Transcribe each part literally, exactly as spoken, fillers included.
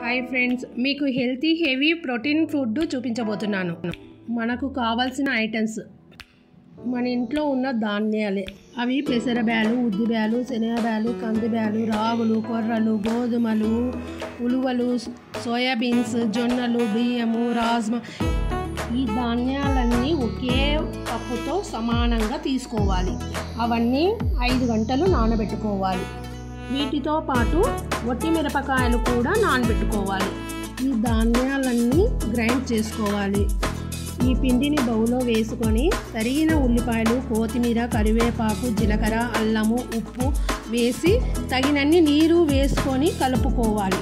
Hi friends, మీకు healthy heavy protein food చూపించబోతున్నాను. మనకు కావాల్సిన ఐటమ్స్ మన ఇంట్లో ఉన్న ధాన్యాలే. అవి పెసరబ్యాలు, ఉద్దిబ్యాలు, శనగబ్యాలు, కందిబ్యాలు, రాగులు, కొర్రలు, గోధుమలు, ఉలువలు, సోయాబీన్స్, జొన్నలు, బియ్యము, రాజ్మా. ఈ ధాన్యాలన్నీ ఒకే కప్పుతో సమానంగా తీసుకోవాలి. అవన్నీ ఐదు గంటలు నానబెట్టుకోవాలి. వీటితో పాటు వట్టి మిరపకాయలు కూడా నానబెట్టుకోవాలి. ఈ ధాన్యాలన్నీ గ్రైండ్ చేసుకోవాలి. ఈ పిండిని బౌల్లో వేసుకొని తరిగిన ఉల్లిపాయలు, కొత్తిమీర, కరివేపాకు, జీలకర్ర, అల్లము, ఉప్పు వేసి తగినన్ని నీరు వేసుకొని కలుపుకోవాలి.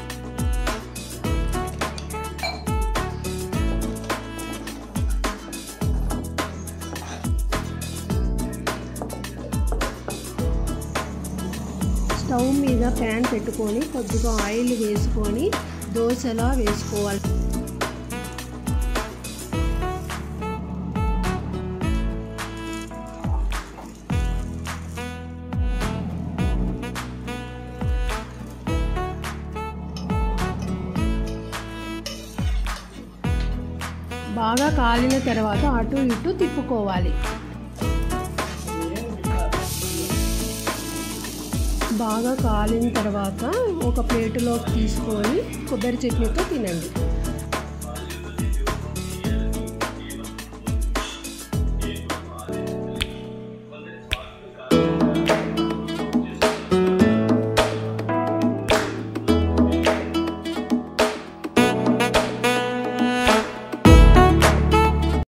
స్టవ్ మీద ప్యాన్ పెట్టుకొని కొద్దిగా ఆయిల్ వేసుకొని దోశలా వేసుకోవాలి. బాగా కాలిన తర్వాత అటు ఇటు తిప్పుకోవాలి. బాగా కాలిన తర్వాత ఒక ప్లేటులోకి తీసుకొని కొబ్బరి చట్నీతో తినండి.